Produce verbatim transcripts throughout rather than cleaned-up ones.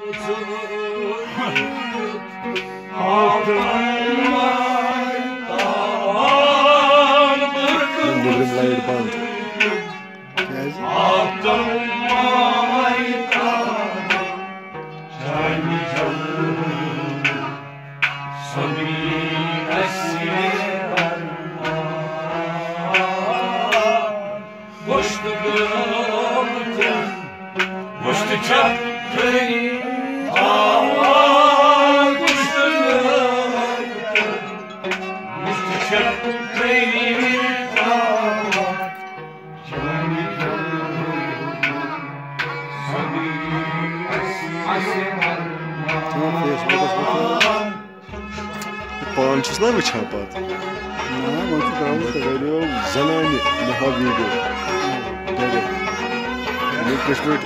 Pan çizme mi çapat? Ne? Mantık kalmış da böyle zanani daha video. Böyle. Ne keşfet?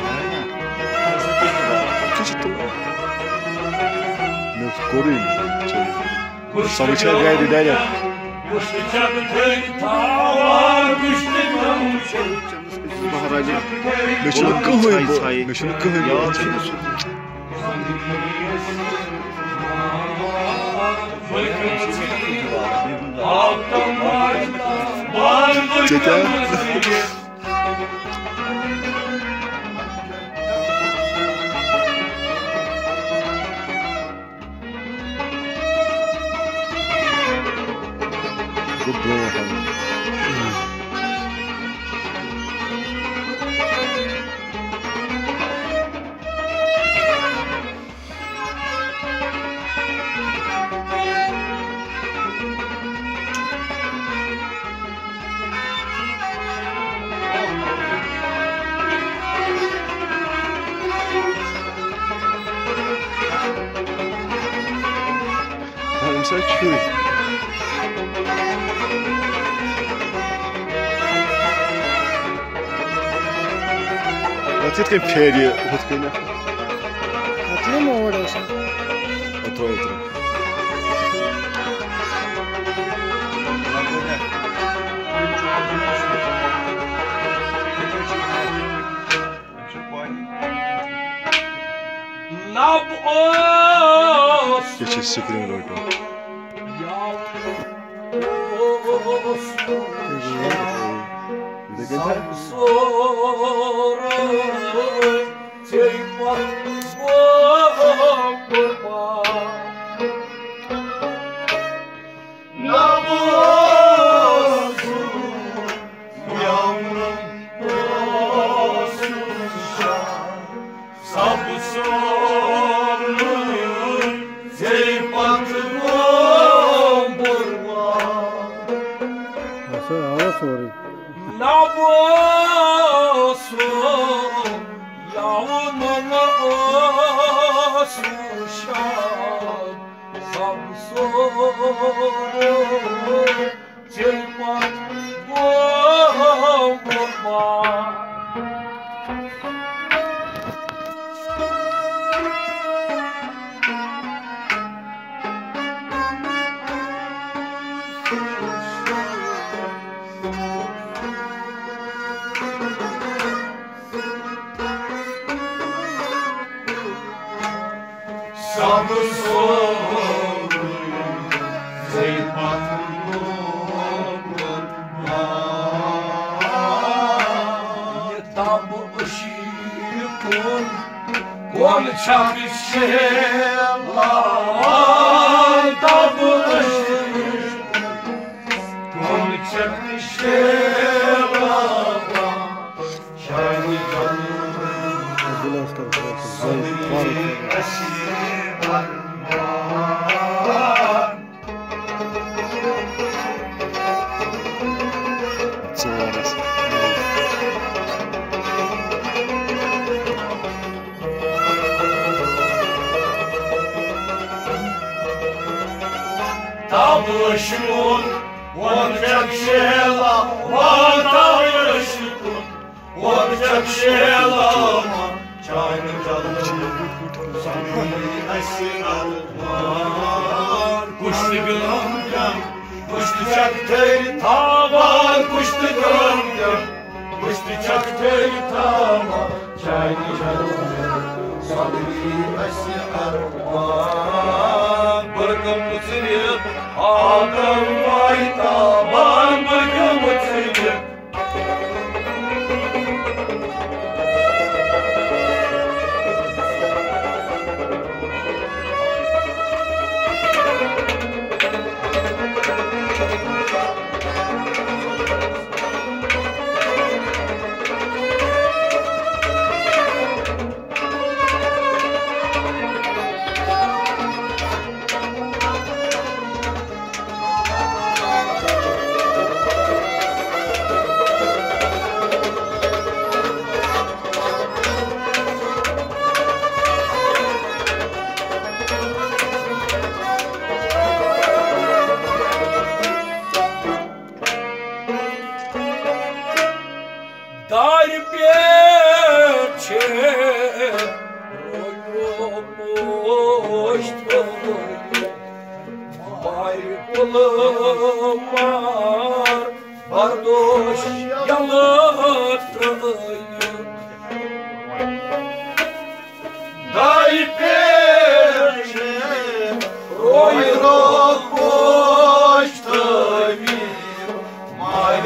Keşfet. Ne koruyun? Savaşa geldi derler. Maharaja. Meşhur kıhıyım bu. Meşhur kıhıyım bu. Çeker. Bu bravo hanım. Mesela köy. Atlet kan ferie hot kena. Atlet mi orada sen? Otur otur. Geçiş sıkırın orada. Sorry. Nabosu yavununa osuşan Samsoru çelmak boğma. Samsoru çelmak boğma. Tabu ışıkın kol çakışırlar. Tabu ışıkın kol çakışırlar. Şahı canım sanır aşık. Tabuşun olacak şeyla, var tabuşun olacak şeyla. Çayını canım sanır aşık. Kuşlu gömgem, kuşlu çaktır tavan. Kuşlu gömgem, kuşlu çaktır tavan. Çayını canım Sadri asi arman Bırkım mutsilip Adam vay taban Bırkım mutsilip Dar piace roiumoști mai colmar bardoși ialătrăi Dar piace roiumoști mai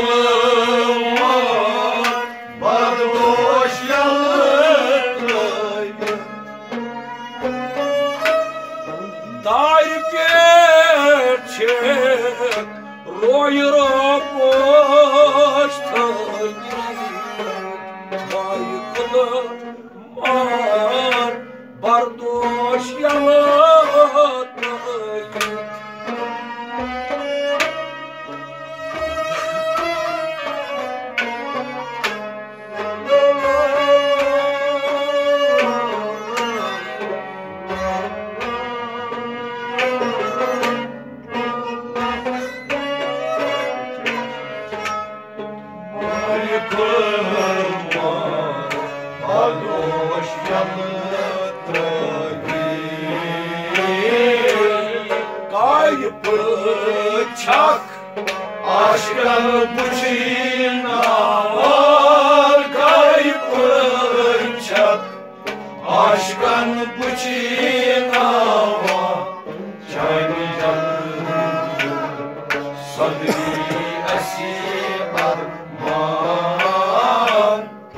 colmar Bardoş yalırlıyım Dar gerçek royramıştayım Baykılımar bardoş yalırlıyım Bıçak aşkın bıçağına var kayıp bıçak aşkın bıçağına var çayını canım sadri esir arman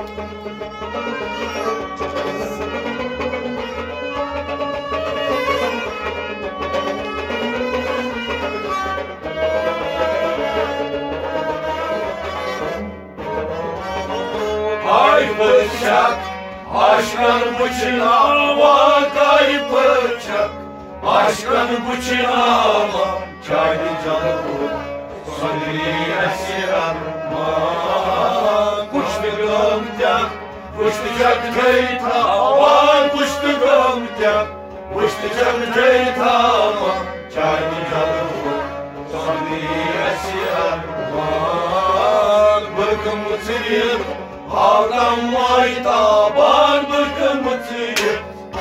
Ay bıçak, aşkın bıçağına var kayıp bıçak Aşkın bıçağına çaydı canım Sadri esir arman Kuştu gömcek, kuştu köy tavan Kuştu gömcek, kuştu köy tavan Çaydı canım Sadri esir arman Bırkım mutsilip Adam vay taban bırkın mutuyum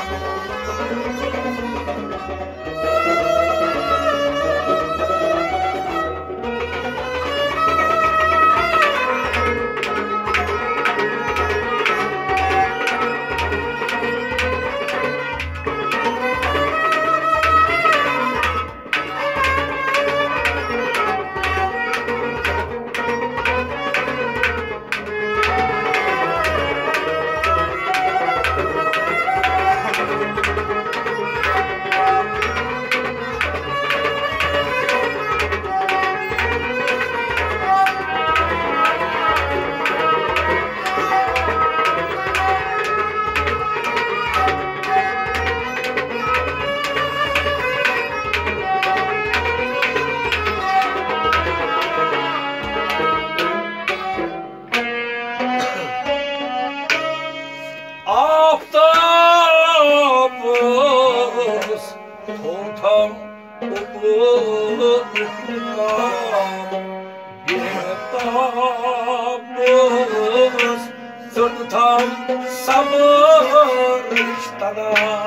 Tam sabır iştana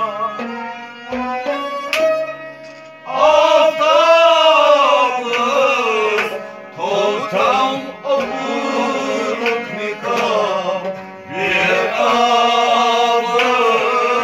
Avdabız Toltam avuruk nikah Bir avdabız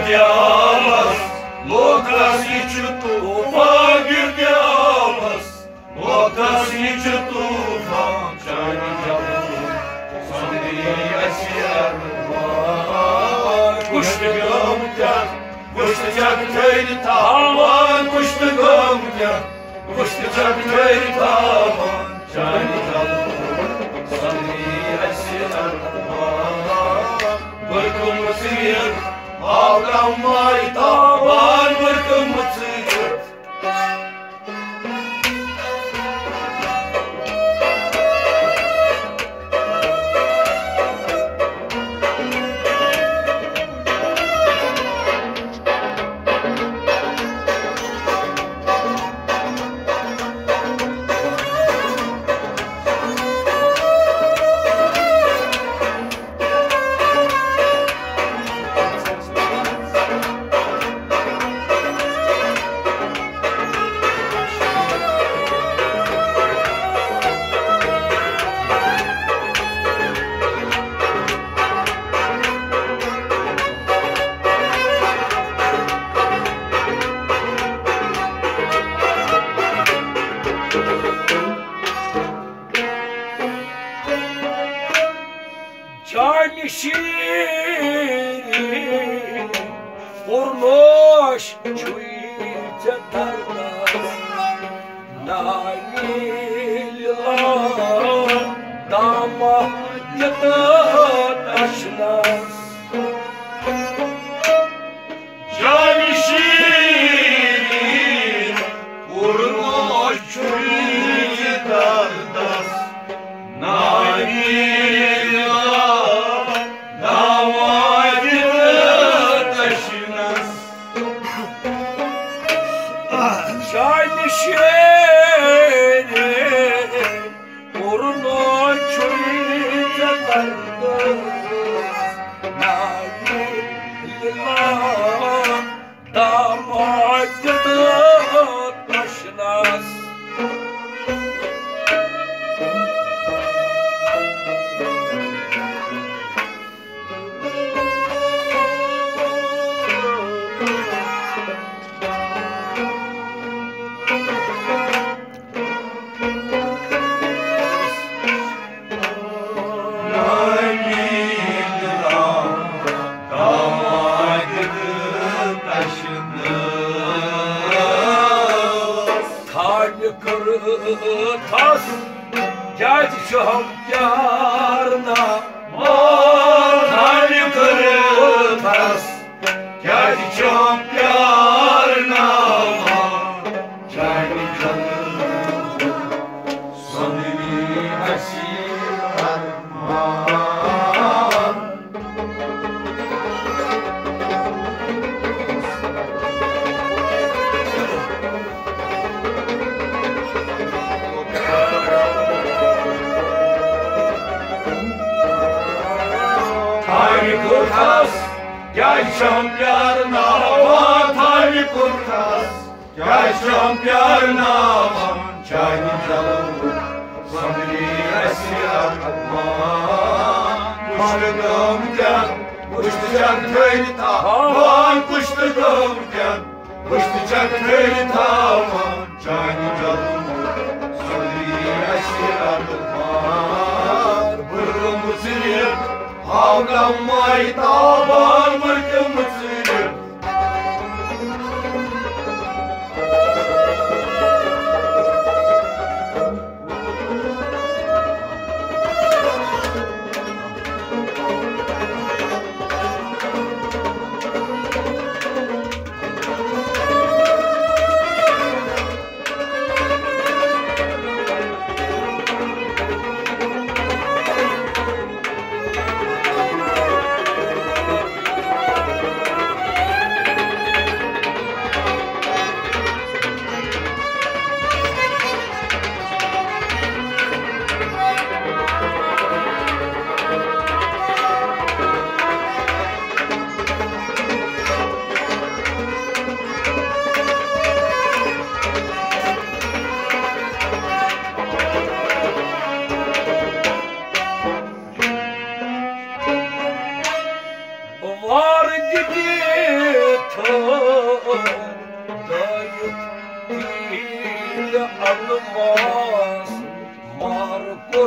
girdiamas, Lucas nici tufa girdiamas, Lucas nici tufa, Ceani jabu, Sandriya siyarma. Kuştu gömken, kuştu çaktaydı tavan, Kuştu gömken, kuştu çaktaydı tavan, Ceani jabu, Sandriya siyarma. Bırkımı sıyır, ağlanmayı tavan, Bırkımı sıyır. Ceani şirin, Urnoş çuyte tardas, Nailillah, Dama yatan aşnas. Ceani şirin, Urnoş çuyte tardas, Nailillah, Dama yatan aşnas. Ceani şirin, Urnoş çuyte tardas, Nailillah, Dama yatan aşnas. Tas geldi şahkarına, Mal yukarı tas geldi şahkarına, Ceani canım sanırım esir armağan. Taymi kurtas, gel şampiyarına hava, Taymi kurtas, gel şampiyarına hava, Ceani canım sanırım esir armağan. Kuştu gömken, kuştu çaktaydı tavan, Kuştu gömken, kuştu çaktaydı tavan, Ceani canım sanırım esir armağan. Bırkımı sıyır, ağlanmayı tavan, Bırkımı sıyır. dayıt dil almaz, mar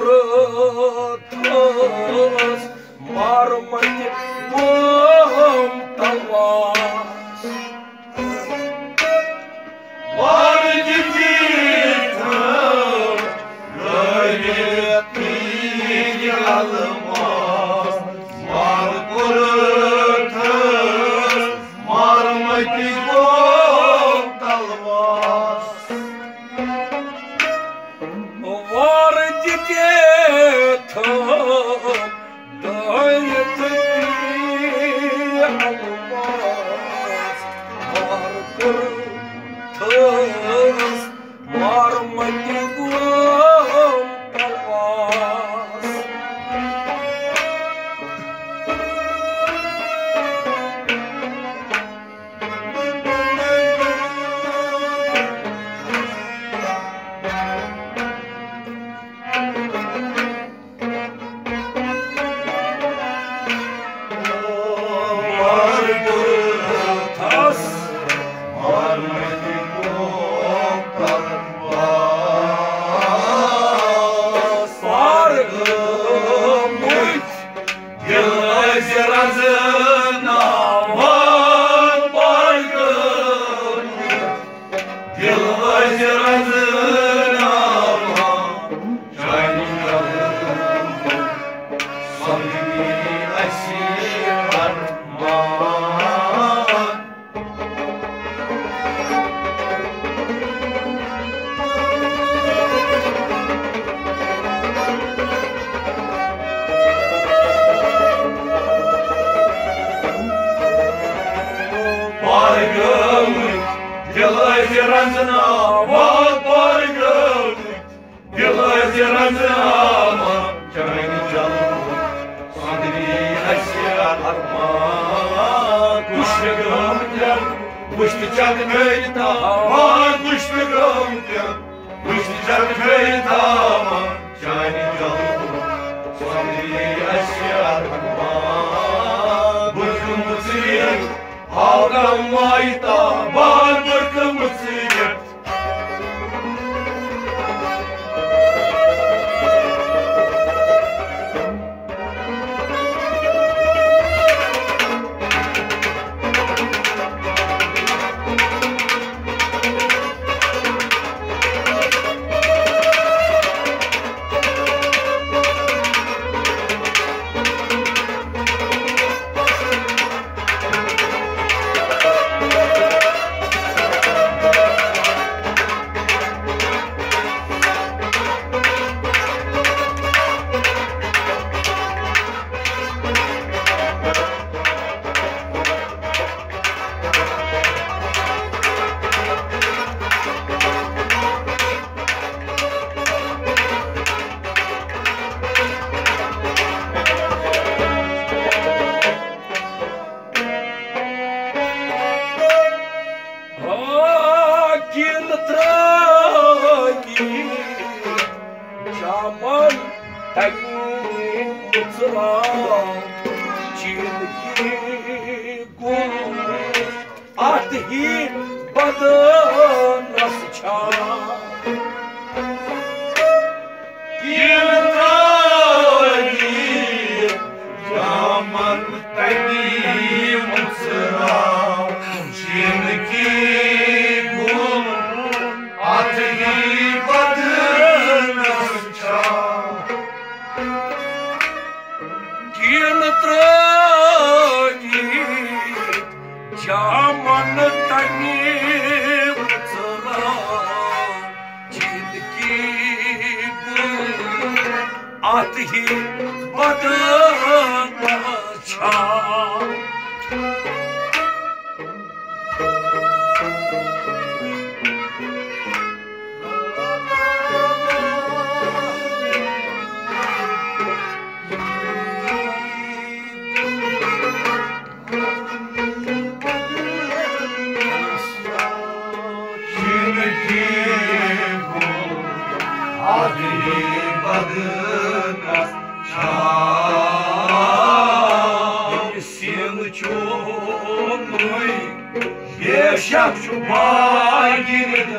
kurutmaz, marmacı bum talmaz. Var gidiyor, dayıt dil almaz, mar kurutmaz, marmacı bum talmaz. Var gidiyor, dayıt dil almaz, mar kurutmaz, marmacı bum talmaz. Adli badına Силчонный, Бешак Чубагин,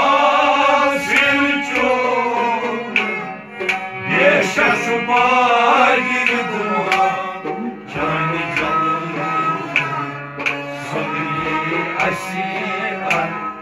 Силчонный, Бешак Чубагин, Чайны Джалы, Согли Асия.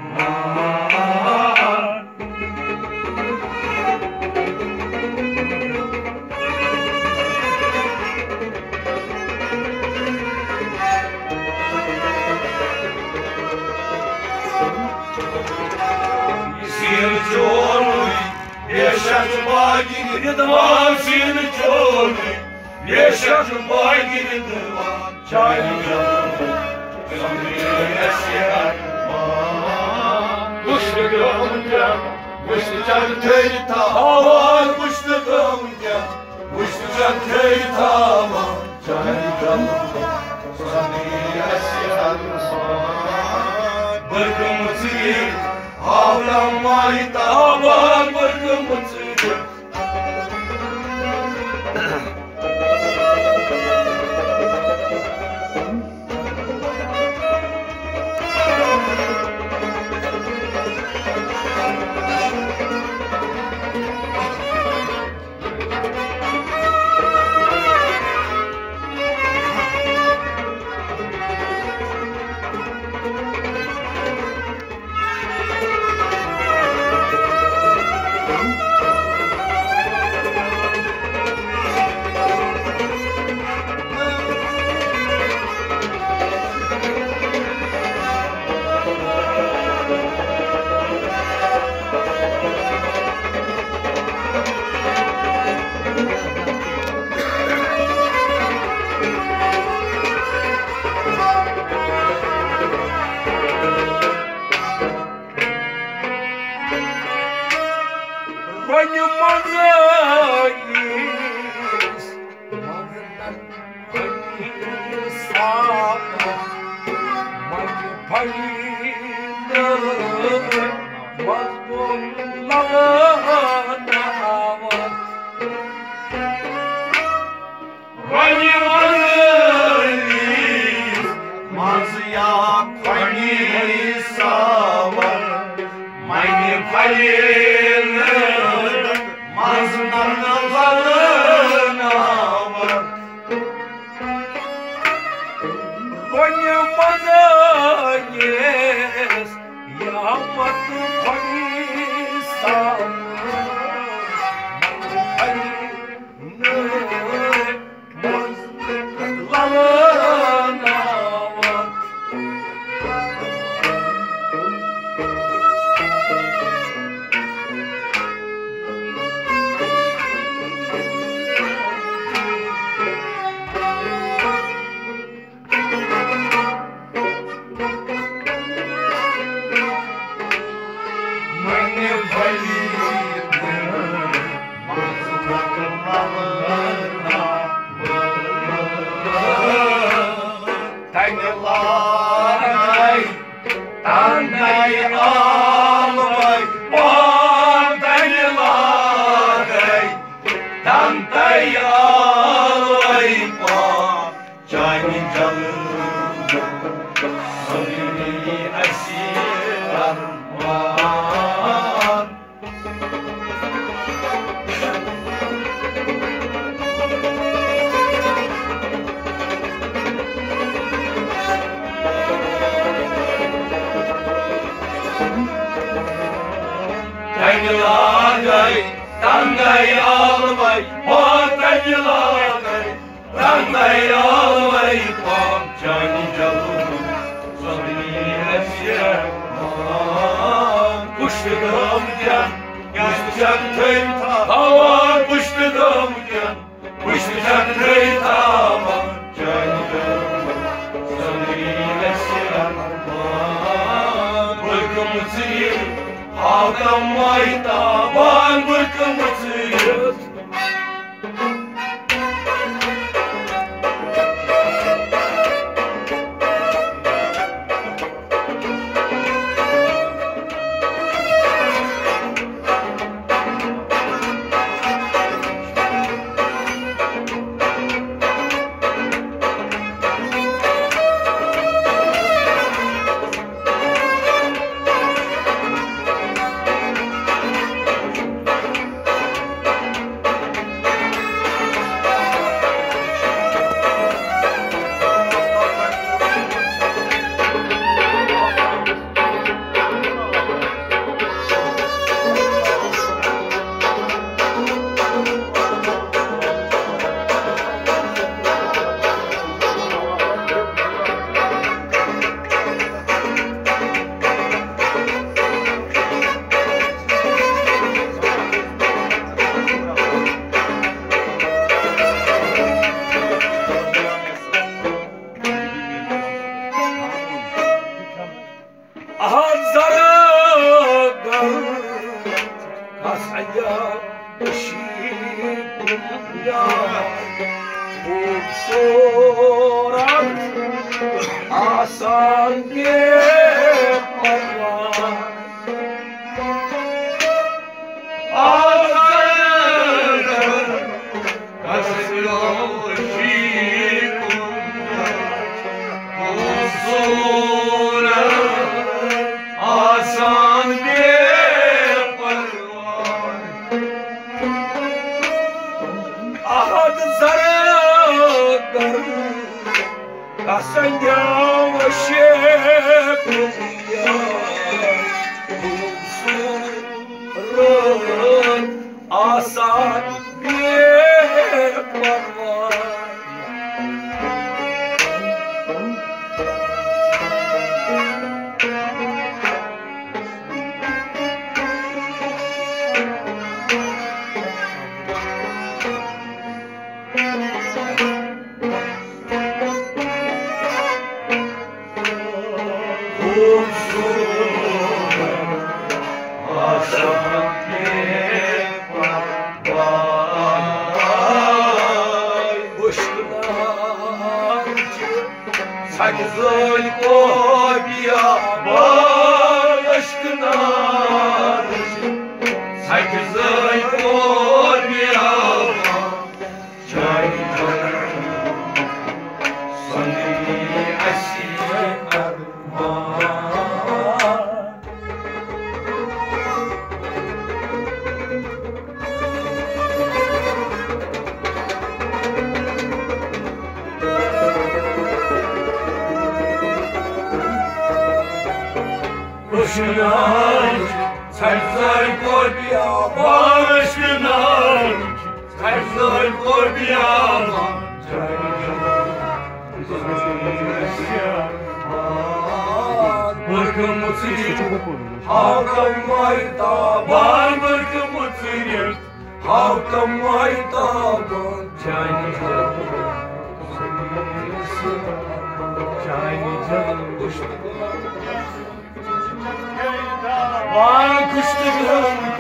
Силчонный, Бешак Чубагин, Силчонный, Бешак Чубагин, Чайны Джалы, Согли Асия. Kuşluğumca, kuşlucan köy tavan, kuşluğumca, kuşlucan köy tavan, canım sanıyasyan bırkımızı, avlanmayı tavan, bırkımızı. Понимаешь, я могу понесам. Tanrılargay, Tanrı'y almay, o Tanrılargay, Tanrı'y almay, o Cani canım, Sanırı esir, kuşluğum can, kuşlucan köy tavan, kuşluğum can, kuşlucan köy tavan, Cani canım, Sanırı esir, bırkımızı Ağlamayı taban bırkımızı. Asan bir parvan Ağzını kasıyor şikunlar Huzura asan bir parvan Ahadı zarı garı Kasan yavaşı kuyar Huzurun asan bir parvan Sakızın kobiya var aşkına Sakızın kobiya var Çaydan Sonni aşi armağan Boşuna Sakızın kobiya var aşkına Sakızın kobiya var Bırkım mutsuyor Havkam mayta Var bırkım mutsuyor Havkam mayta Çayni canım Çayni canım Kuştum Var kuştum